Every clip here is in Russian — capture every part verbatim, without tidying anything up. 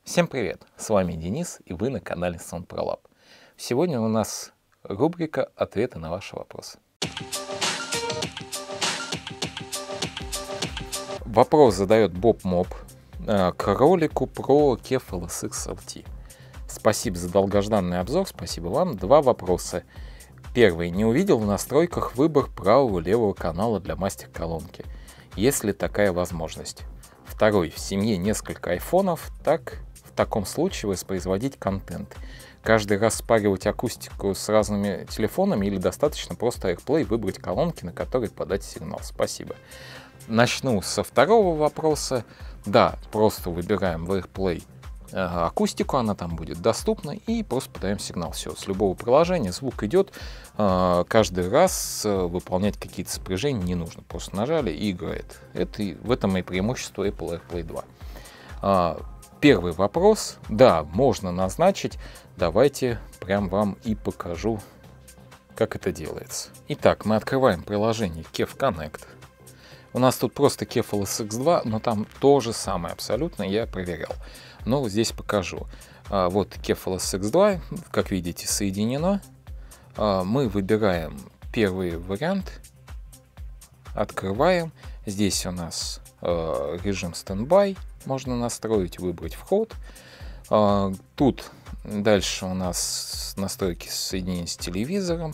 Всем привет! С вами Денис, и вы на канале SoundProLab. Сегодня у нас рубрика «Ответы на ваши вопросы». Вопрос задает Боб Моб к ролику про кеф эл эс икс эл ти. Спасибо за долгожданный обзор, спасибо вам. Два вопроса. Первый. Не увидел в настройках выбор правого-левого канала для мастер-колонки. Есть ли такая возможность? Второй. В семье несколько айфонов, так в таком случае воспроизводить контент. Каждый раз спаривать акустику с разными телефонами или достаточно просто AirPlay выбрать колонки, на которые подать сигнал? Спасибо. Начну со второго вопроса. Да, просто выбираем в AirPlay акустику, она там будет доступна, и просто подаем сигнал. Все, с любого приложения звук идет. Каждый раз выполнять какие-то сопряжения не нужно. Просто нажали и играет. Это, в этом и преимущество Apple AirPlay два. Первый вопрос. Да, можно назначить. Давайте прям вам и покажу, как это делается. Итак, мы открываем приложение кеф Connect. У нас тут просто кеф эл эс икс два, но там то же самое абсолютно, я проверял. Но здесь покажу. Вот кеф эл эс икс два, как видите, соединено. Мы выбираем первый вариант, открываем. Здесь у нас режим стендбай, можно настроить, выбрать вход. Тут дальше у нас настройки соединения с телевизором,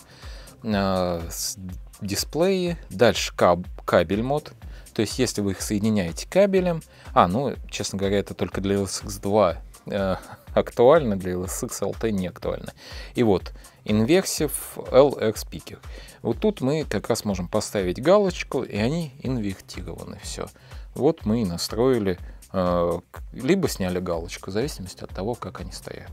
с дисплеи, дальше каб кабель мод. То есть, если вы их соединяете кабелем, а, ну, честно говоря, это только для эл эс икс два э, актуально, для эл эс икс эл ти не актуально. И вот, Inversive эл эр Speaker. Вот тут мы как раз можем поставить галочку, и они инвертированы. Все. Вот мы и настроили, э, либо сняли галочку, в зависимости от того, как они стоят.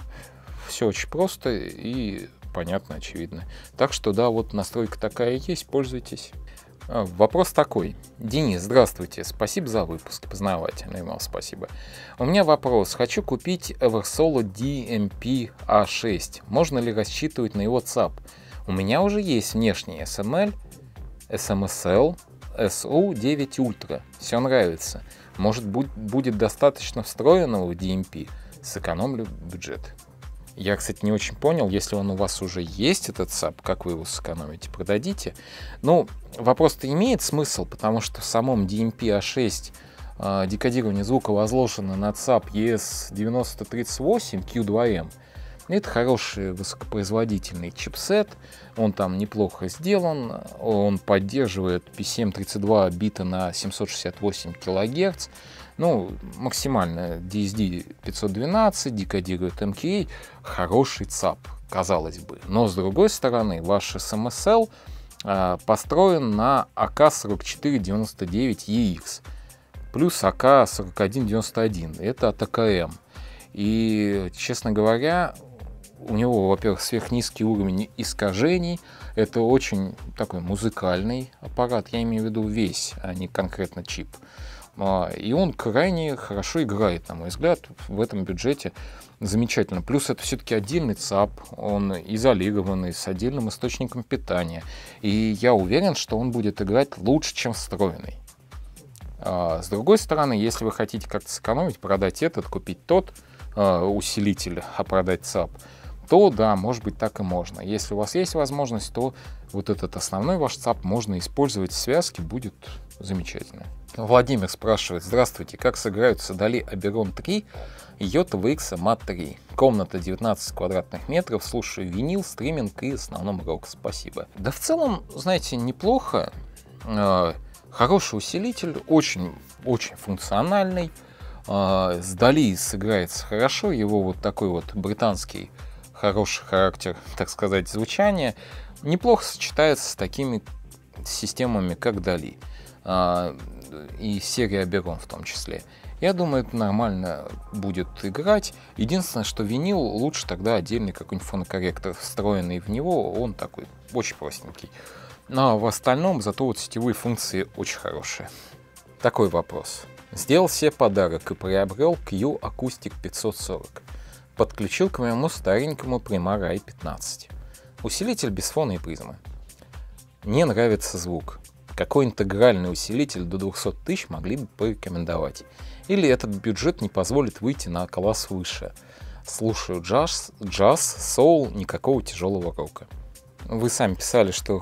Все очень просто и понятно, очевидно. Так что да, вот настройка такая есть, пользуйтесь. Вопрос такой. Денис, здравствуйте, спасибо за выпуск, познавательный вам спасибо. У меня вопрос. Хочу купить Eversolo ди эм пи а шесть. Можно ли рассчитывать на его цап? У меня уже есть внешний эс эм эл, эс эм эс эл, эс ю девять Ultra. Все нравится. Может, будет достаточно встроенного ди эм пи? Сэкономлю бюджет. Я, кстати, не очень понял, если он у вас уже есть, этот цап, как вы его сэкономите, продадите. Ну, вопрос-то имеет смысл, потому что в самом ди эм пи а шесть э, декодирование звука возложено на цап и эс девяносто тридцать восемь кью два эм. Это хороший высокопроизводительный чипсет, он там неплохо сделан, он поддерживает пи си эм тридцать два бита на семьсот шестьдесят восемь килогерц. Ну, максимально ди эс ди пятьсот двенадцать, декодирует эм кей эй, хороший цап, казалось бы. Но с другой стороны, ваш эс эм эс эл э, построен на эй кей сорок четыре девяносто девять и икс, плюс эй кей сорок один девяносто один, это от эй кей эм. И, честно говоря, у него, во-первых, сверхнизкий уровень искажений, это очень такой музыкальный аппарат, я имею в виду весь, а не конкретно чип. И он крайне хорошо играет, на мой взгляд, в этом бюджете замечательно. Плюс это все-таки отдельный цап, он изолированный, с отдельным источником питания. И я уверен, что он будет играть лучше, чем встроенный. А с другой стороны, если вы хотите как-то сэкономить, продать этот, купить тот а, усилитель, а продать цап, то да, может быть, так и можно. Если у вас есть возможность, то вот этот основной ваш цап можно использовать в связке, будет замечательно. Владимир спрашивает: здравствуйте, как сыграются Dali Oberon три и йота ви экс мат три? Комната девятнадцать квадратных метров, слушаю винил, стриминг и в основном рок. Спасибо. Да в целом, знаете, неплохо. Хороший усилитель, очень, очень функциональный. С Dali сыграется хорошо, его вот такой вот британский хороший характер, так сказать, звучания неплохо сочетается с такими системами, как Dali. И серия Oberon в том числе. Я думаю, это нормально будет играть. Единственное, что винил лучше тогда отдельный какой-нибудь фонокорректор, встроенный в него, он такой очень простенький. Но в остальном зато вот сетевые функции очень хорошие. Такой вопрос. Сделал себе подарок и приобрел Q Acoustic пятьсот сорок. Подключил к моему старенькому Primar ай пятнадцать. Усилитель без фона и призмы. Не нравится звук. Какой интегральный усилитель до двухсот тысяч могли бы порекомендовать? Или этот бюджет не позволит выйти на класс выше? Слушаю джаз, джаз, соул, никакого тяжелого рока. Вы сами писали, что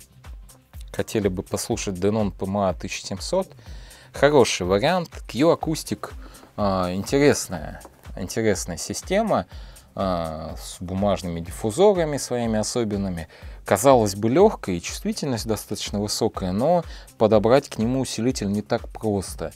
хотели бы послушать Denon пи эм эй тысяча семьсот. Хороший вариант. Q Acoustic э, интересная, интересная система э, с бумажными диффузорами своими особенными. Казалось бы, легкая и чувствительность достаточно высокая, но подобрать к нему усилитель не так просто.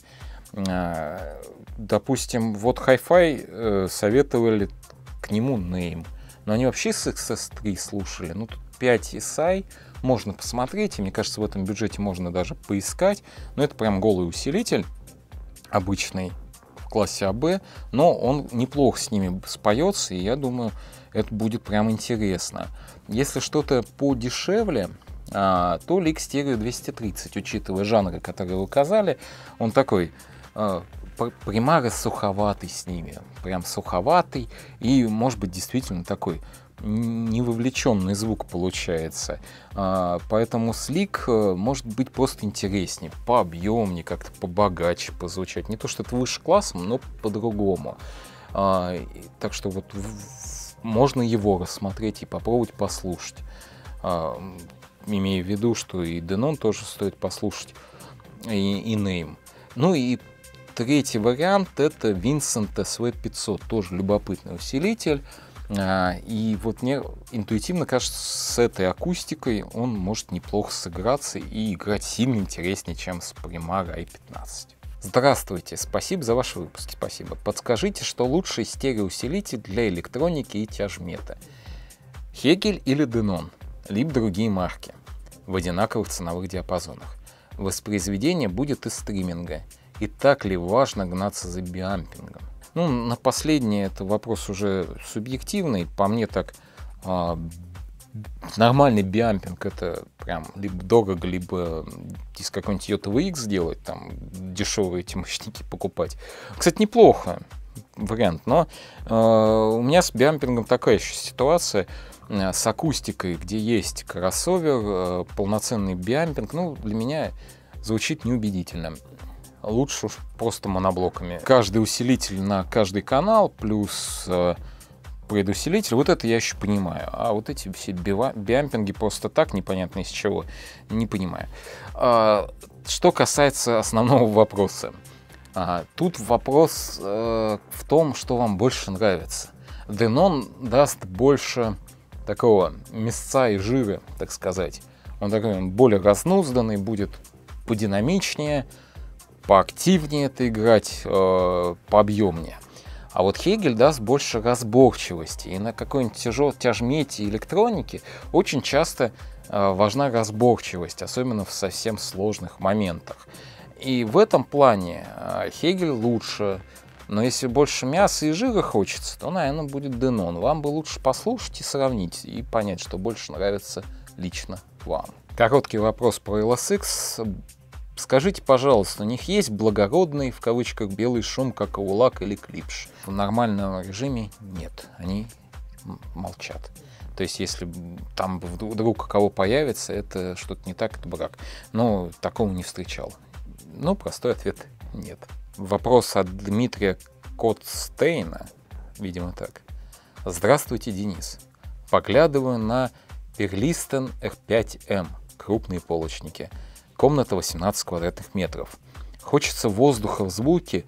Э, допустим, вот Hi-Fi э, советовали к нему Name, но они вообще с икс эс три слушали. Ну, тут пять эс ай можно посмотреть, и мне кажется, в этом бюджете можно даже поискать. Но это прям голый усилитель, обычный, в классе а бэ, но он неплохо с ними споется, и я думаю, это будет прям интересно. Если что-то подешевле, а, то Leek Stereo двести тридцать, учитывая жанры, которые вы указали, он такой а, примары суховатый с ними, прям суховатый, и может быть действительно такой невовлеченный звук получается. А, поэтому слик может быть просто интереснее, пообъемнее, как-то побогаче позвучать. Не то, что это выше классом, но по-другому. А, так что вот в, можно его рассмотреть и попробовать послушать. А, имея в виду, что и Denon тоже стоит послушать, и, и Name. Ну и третий вариант — это Vincent эс ви пятьсот, тоже любопытный усилитель. И вот мне интуитивно кажется, с этой акустикой он может неплохо сыграться и играть сильно интереснее, чем с Primara ай пятнадцать. Здравствуйте, спасибо за ваши выпуски, спасибо. Подскажите, что лучший стереоусилитель для электроники и тяжмета? Hegel или Denon, либо другие марки в одинаковых ценовых диапазонах? Воспроизведение будет из стриминга. И так ли важно гнаться за биампингом? Ну, на последний это вопрос уже субъективный. По мне так э, нормальный биампинг — это прям либо дорого, либо из какой-нибудь ю ти ви икс делать, там дешевые эти мощники покупать. Кстати, неплохо вариант, но э, у меня с биампингом такая еще ситуация э, с акустикой, где есть кроссовер, э, полноценный биампинг, ну, для меня звучит неубедительно. Лучше уж просто моноблоками. Каждый усилитель на каждый канал плюс э, предусилитель, вот это я еще понимаю. А вот эти все биампинги просто так, непонятно из чего, не понимаю. А, что касается основного вопроса. А, тут вопрос э, в том, что вам больше нравится. Denon даст больше такого мясца и жира, так сказать. Он такой более разнузданный, будет подинамичнее, поактивнее это играть, э, пообъемнее. А вот Hegel даст больше разборчивости. И на какой-нибудь тяжел, тяжмете электроники очень часто э, важна разборчивость, особенно в совсем сложных моментах. И в этом плане э, Hegel лучше. Но если больше мяса и жира хочется, то, наверное, будет Denon. Вам бы лучше послушать и сравнить, и понять, что больше нравится лично вам. Короткий вопрос про эл эс икс. Скажите, пожалуйста, у них есть благородный, в кавычках, белый шум, как у лак или клипш? В нормальном режиме нет, они молчат. То есть, если там вдруг у кого появится, это что-то не так, это брак. Но такого не встречал. Ну, простой ответ — нет. Вопрос от Дмитрия Котстейна, видимо так. Здравствуйте, Денис. Поглядываю на Pearlisten эр пять эм, крупные полочники. Комната восемнадцать квадратных метров. Хочется воздуха в звуке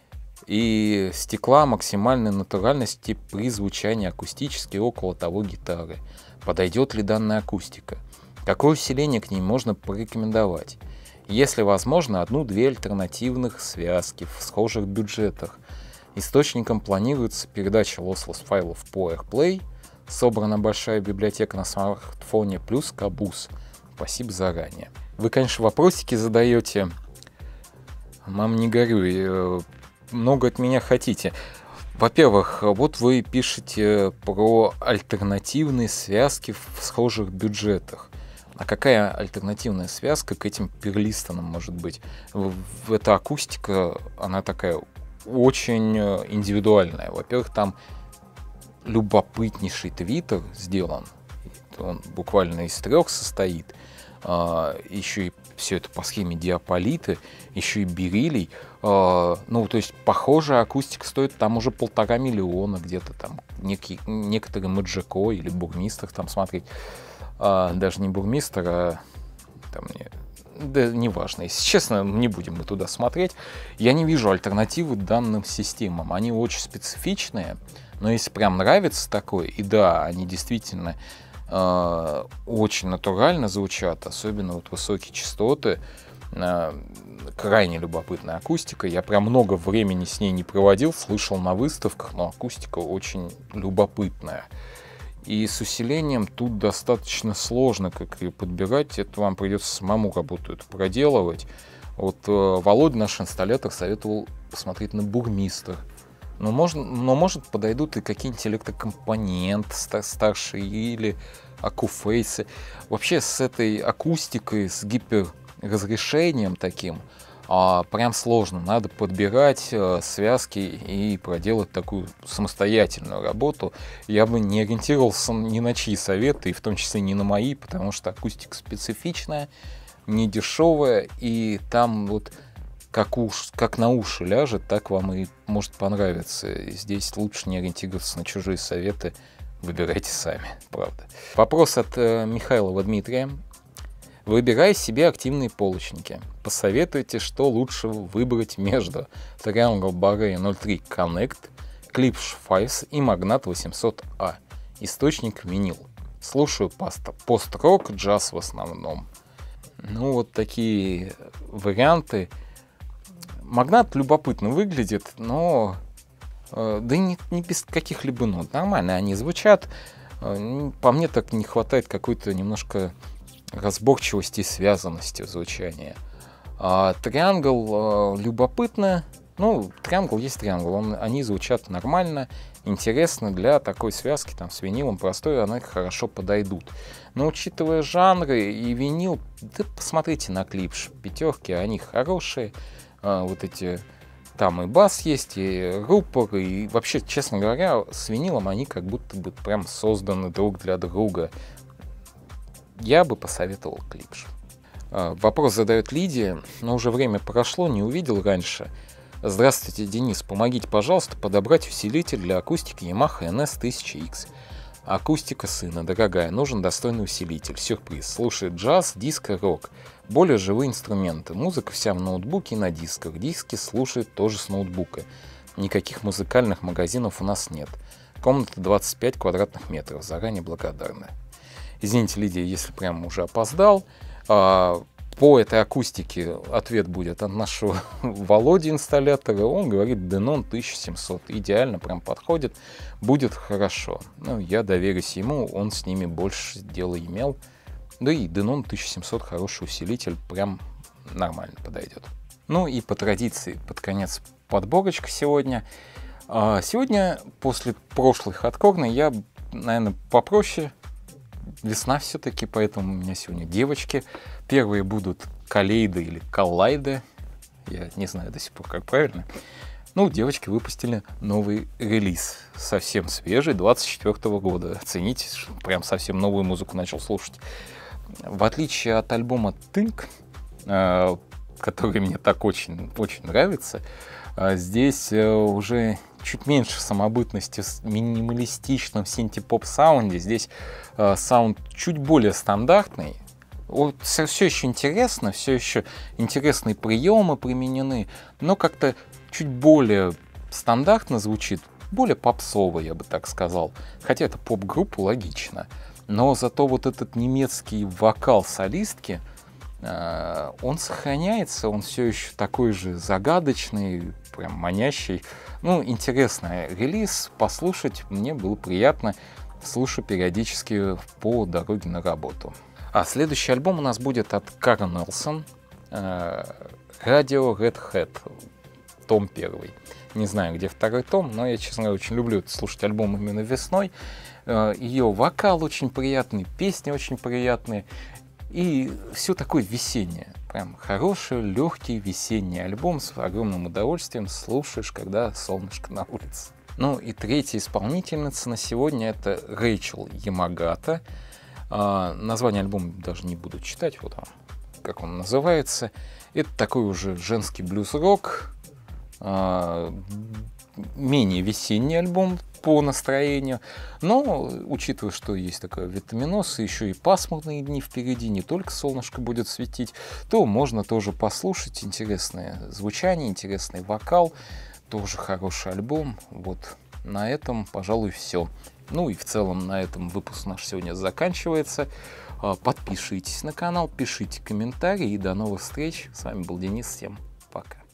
и стекла максимальной натуральности при звучании акустически около того гитары. Подойдет ли данная акустика? Какое усиление к ней можно порекомендовать? Если возможно, одну-две альтернативных связки в схожих бюджетах. Источником планируется передача lossless файлов по AirPlay, собрана большая библиотека на смартфоне, плюс кабуз. Спасибо заранее. Вы, конечно, вопросики задаете. Мам, не горюй, много от меня хотите. Во-первых, вот вы пишете про альтернативные связки в схожих бюджетах. А какая альтернативная связка к этим перлистонам может быть? Эта акустика, она такая очень индивидуальная. Во-первых, там любопытнейший твиттер сделан. Он буквально из трех состоит. Еще и все это по схеме диаполиты, еще и бериллий. Э, ну, то есть, похоже, акустика стоит там уже полтора миллиона где-то там. Некий, некоторые Мэджико или Бурмистр там смотреть. Э, даже не Бурмистр, а там, не, да неважно. Если честно, не будем мы туда смотреть. Я не вижу альтернативы данным системам. Они очень специфичные, но если прям нравится такое, и да, они действительно э, очень натурально звучат, особенно вот высокие частоты, э, крайне любопытная акустика. Я прям много времени с ней не проводил, слышал на выставках, но акустика очень любопытная. И с усилением тут достаточно сложно как ее подбирать. Это вам придется самому работу эту проделывать. Вот э, Володя, наш инсталлятор, советовал посмотреть на Бурмистр. Но, можно, но может подойдут и какие-нибудь электрокомпоненты стар, старшие или акуфейсы. Вообще с этой акустикой, с гиперразрешением таким, А, прям сложно, надо подбирать э, связки и проделать такую самостоятельную работу. Я бы не ориентировался ни на чьи советы, и в том числе не на мои, потому что акустика специфичная, не дешевая, и там вот как, уж, как на уши ляжет, так вам и может понравиться. И здесь лучше не ориентироваться на чужие советы, выбирайте сами, правда. Вопрос от э, Михайлова Дмитрия. Выбирай себе активные полочники. Посоветуйте, что лучше выбрать между Triangle Barre ноль три Connect, Klipsch Fives и Magnat восемьсот А. Источник винил. Слушаю пост-рок, джаз в основном. Ну, вот такие варианты. Магнат любопытно выглядит, но э, да и не, не без каких-либо нот. Нормально они звучат. Э, по мне так не хватает какой-то немножко разборчивости и связанности в звучании. А Triangle э, любопытно. Ну, Triangle есть Triangle. Он, они звучат нормально, интересно для такой связки там с винилом простой, они хорошо подойдут. Но учитывая жанры и винил, да посмотрите на Klipsch. Пятерки, они хорошие. А, вот эти там и бас есть, и рупор, и вообще, честно говоря, с винилом они как будто бы прям созданы друг для друга. Я бы посоветовал Klipsch. Вопрос задает Лидия, но уже время прошло, не увидел раньше. Здравствуйте, Денис, помогите, пожалуйста, подобрать усилитель для акустики Yamaha эн эс тысяча икс. Акустика сына, дорогая, нужен достойный усилитель. Сюрприз. Слушает джаз, диско, рок. Более живые инструменты. Музыка вся в ноутбуке и на дисках. Диски слушает тоже с ноутбука. Никаких музыкальных магазинов у нас нет. Комната двадцать пять квадратных метров. Заранее благодарны. Извините, Лидия, если прям уже опоздал. А, по этой акустике ответ будет от нашего Володи инсталлятора. Он говорит Denon тысяча семьсот. Идеально, прям подходит. Будет хорошо. Ну, я доверюсь ему, он с ними больше дела имел. Да и Denon тысяча семьсот хороший усилитель, прям нормально подойдет. Ну и по традиции, под конец подборочка сегодня. А, сегодня, после прошлой хардкорной, я, наверное, попроще. Весна все-таки, поэтому у меня сегодня девочки. Первые будут Коллейды или Коллайды. Я не знаю до сих пор, как правильно. Ну, девочки выпустили новый релиз. Совсем свежий, двадцать четвёртого года. Оцените, прям совсем новую музыку начал слушать. В отличие от альбома Think, который мне так очень, очень нравится, здесь уже чуть меньше самобытности в минималистичном синти-поп-саунде. Здесь э, саунд чуть более стандартный. Вот, все, все еще интересно, все еще интересные приемы применены, но как-то чуть более стандартно звучит, более попсово, я бы так сказал. Хотя это поп-группа, логично. Но зато вот этот немецкий вокал солистки, э, он сохраняется, он все еще такой же загадочный, прям манящий. Ну, интересный релиз, послушать мне было приятно. Слушаю периодически по дороге на работу. А следующий альбом у нас будет от Карен Нельсон, Radio Red Hat, том первый. Не знаю, где второй том, но я, честно говоря, очень люблю слушать альбом именно весной. Ее вокал очень приятный, песни очень приятные. И все такое весеннее. Прям хороший, легкий весенний альбом с огромным удовольствием слушаешь, когда солнышко на улице. Ну и третья исполнительница на сегодня — это Рэйчел Ямагата. А, название альбома даже не буду читать, вот он как он называется. Это такой уже женский блюз-рок, менее весенний альбом по настроению, но учитывая, что есть такой витаминоз, и еще и пасмурные дни впереди, не только солнышко будет светить, то можно тоже послушать. Интересное звучание, интересный вокал, тоже хороший альбом. Вот на этом, пожалуй, все. Ну и в целом на этом выпуск наш сегодня заканчивается. Подпишитесь на канал, пишите комментарии и до новых встреч. С вами был Денис, всем пока.